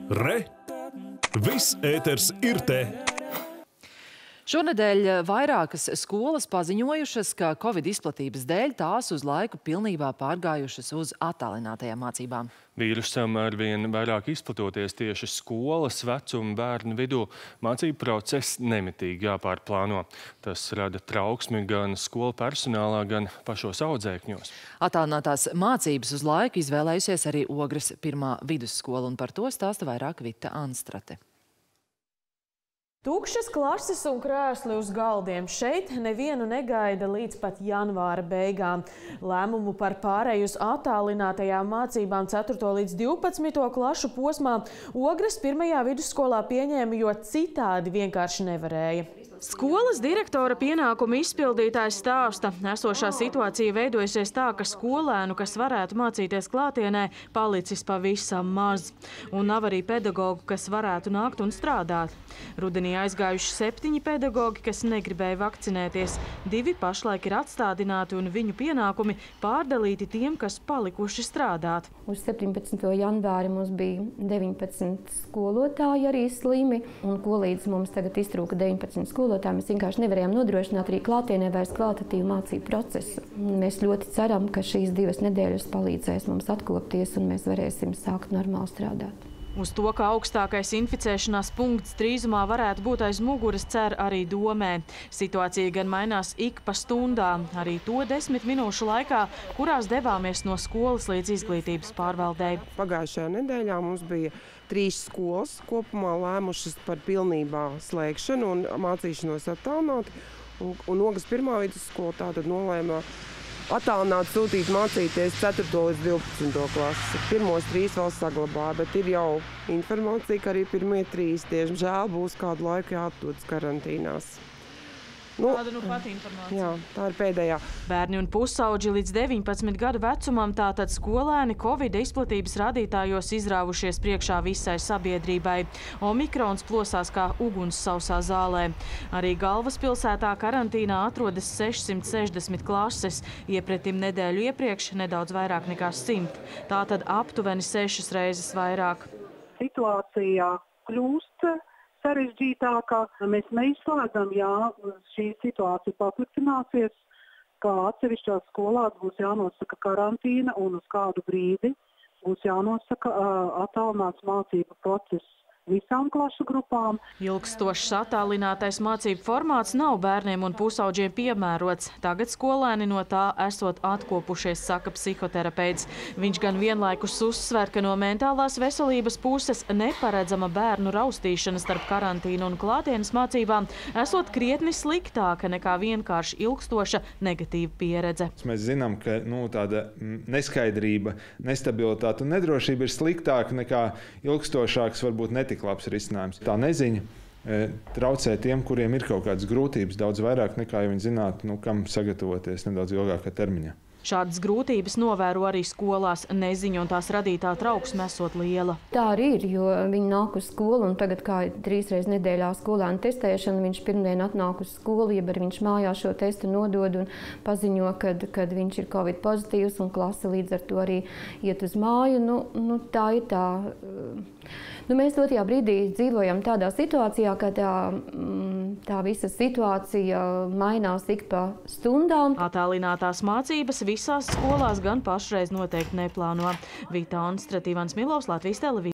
Re! Viss ēters ir te! Šonedēļ vairākas skolas paziņojušas, ka Covid izplatības dēļ tās uz laiku pilnībā pārgājušas uz attālinātajām mācībām. Vīrusam arvien vairāk izplatoties tieši skolas vecuma bērnu vidū, mācību process nemitīgi jāpārplāno. Tas rada trauksmi gan skolu personālā, gan pašos audzēkņos. Attālinātās mācības uz laiku izvēlējusies arī Ogres pirmā vidusskola, un par to stāsta vairāk Vita Anstrate. Tukšas klases un krēsli uz galdiem. Šeit nevienu negaida līdz pat janvāra beigām. Lēmumu par pārēju uz attālinātajām mācībām 4. līdz 12. klašu posmā Ogres pirmajā vidusskolā pieņēma, jo citādi vienkārši nevarēja. Skolas direktora pienākumu izpildītājs stāsta, esošā situācija veidojusies tā, ka skolēnu, kas varētu mācīties klātienē, palicis pavisam maz. Un nav arī pedagogu, kas varētu nākt un strādāt. Rudenī aizgājuši 7 pedagogi, kas negribēja vakcinēties. 2 pašlaik ir atstādināti un viņu pienākumi pārdalīti tiem, kas palikuši strādāt. Uz 17. janvāri mums bija 19 skolotāji arī slimi, un ko līdz mums tagad iztrūka 19 skolotāji. Mēs vienkārši nevarējām nodrošināt arī klātienē vairs kvalitatīvu mācību procesu. Mēs ļoti ceram, ka šīs 2 nedēļas palīdzēs mums atkopties un mēs varēsim sākt normāli strādāt. Uz to, ka augstākais inficēšanās punkts drīzumā varētu būt aiz muguras, cer arī domē. Situācija gan mainās ik pa stundām, arī to 10 minūšu laikā, kurās devāmies no skolas līdz izglītības pārvaldei. Pagājušajā nedēļā mums bija 3 skolas kopumā lēmušas par pilnībā slēgšanu un mācīšanos attālināt. Un Ogres pirmā vidusskola tātad nolēma attālināt sūtīt mācīties 4. līdz 12. klasi. Pirmos 3 vēl saglabāja, bet ir jau informācija, ka arī pirmie 3, diemžēl, būs kādu laiku jāatdodas karantīnās. Tāda pat informācija. Jā, tā ir pēdējā. Bērni un pusauģi līdz 19 gadu vecumam, tātad skolēni Covid izplatības rādītājos izrāvušies priekšā visai sabiedrībai. Omikrons plosās kā uguns sausā zālē. Arī galvaspilsētā karantīnā atrodas 660 klases, iepretim nedēļu iepriekš nedaudz vairāk nekā 100. Tātad aptuveni 6 reizes vairāk. Situācija kļūst sarežģītākā. Mēs neizslēdzam, ja šī situācija pasliktināsies, ka atsevišķās skolās būs jānosaka karantīna un uz kādu brīdi būs jānosaka attālināts mācību process visām klašu grupām. Ilgstošs attālinātais mācību formāts nav bērniem un pusauģiem piemērots. Tagad skolēni no tā esot atkopušies, saka psihoterapeits. Viņš gan vienlaikus uzsver, ka no mentālās veselības puses neparedzama bērnu raustīšana starp karantīnu un klātienes mācībām esot krietni sliktāka nekā vienkārši ilgstoša negatīva pieredze. Mēs zinām, ka tāda neskaidrība, nestabilitāte un nedrošība ir sliktāka nekā ilgstošāks, varbūt netik labs risinājums. Tā neziņa traucē tiem, kuriem ir kaut kādas grūtības daudz vairāk nekā, ja viņi zinātu, kam sagatavoties nedaudz ilgākā termiņā. Šādas grūtības novēro arī skolās. Neziņa un tās radītā trauksme esot liela. Tā arī ir, jo viņi nāk uz skolu un tagad kā 3 reizes nedēļā skolēnu testēšana, viņš pirmdien atnāk uz skolu, jeb arī viņš mājās šo testu nodod un paziņo, kad viņš ir Covid pozitīvs un klase līdz ar to arī iet uz māju. Tā ir tā. Mēs dotajā brīdī dzīvojam tādā situācijā, ka tā visa situācija mainās ik pa stundām. Attālinātās mācības visās skolās gan pašreiz noteikti neplāno. Vita Anstrate, Ivans Milovs, Latvijas televīzija.